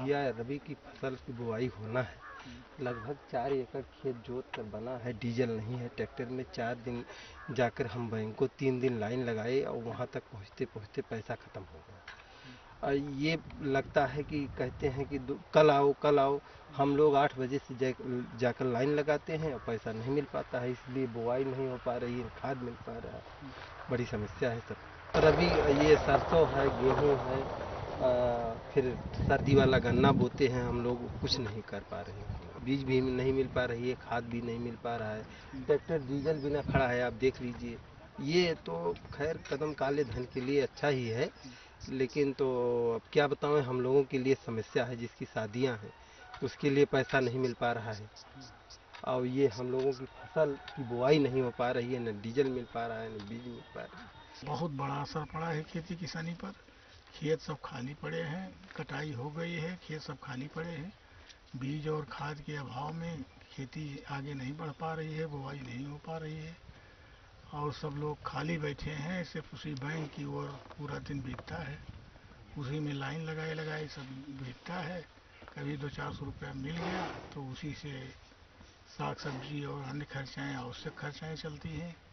भैया रबी की फसल की बुआई होना है। लगभग 4 एकड़ खेत जोत कर बना है, डीजल नहीं है ट्रैक्टर में। 4 दिन जाकर हम बैंक को 3 दिन लाइन लगाए और वहाँ तक पहुँचते पहुँचते पैसा ख़त्म हो गया। ये लगता है कि कहते हैं कि कल आओ कल आओ। हम लोग 8 बजे से जाकर लाइन लगाते हैं और पैसा नहीं मिल पाता है, इसलिए बुआई नहीं हो पा रही है, खाद मिल पा रहा है। बड़ी समस्या है सब। और अभी ये सरसों है, गेहूँ है, फिर सर्दी वाला गन्ना बोते हैं हम लोग, कुछ नहीं कर पा रहे हैं। बीज भी नहीं मिल पा रही है, खाद भी नहीं मिल पा रहा है, ट्रैक्टर डीजल बिना खड़ा है, आप देख लीजिए। ये तो खैर कदम काले धन के लिए अच्छा ही है, लेकिन तो अब क्या बताऊं, हम लोगों के लिए समस्या है। जिसकी शादियां हैं उसके लिए पैसा नहीं मिल पा रहा है, और ये हम लोगों की फसल की बुआई नहीं हो पा रही है, न डीजल मिल पा रहा है न बीज मिल पा रहा है। बहुत बड़ा असर पड़ा है खेती किसानी पर। खेत सब खाली पड़े हैं, कटाई हो गई है, खेत सब खाली पड़े हैं। बीज और खाद के अभाव में खेती आगे नहीं बढ़ पा रही है, बुआई नहीं हो पा रही है और सब लोग खाली बैठे हैं। सिर्फ उसी बैंक की ओर पूरा दिन बीतता है, उसी में लाइन लगाए लगाए सब बीतता है। कभी 200-400 रुपया मिल गया तो उसी से साग सब्जी और अन्य खर्चाएँ, आवश्यक खर्चाएँ चलती हैं।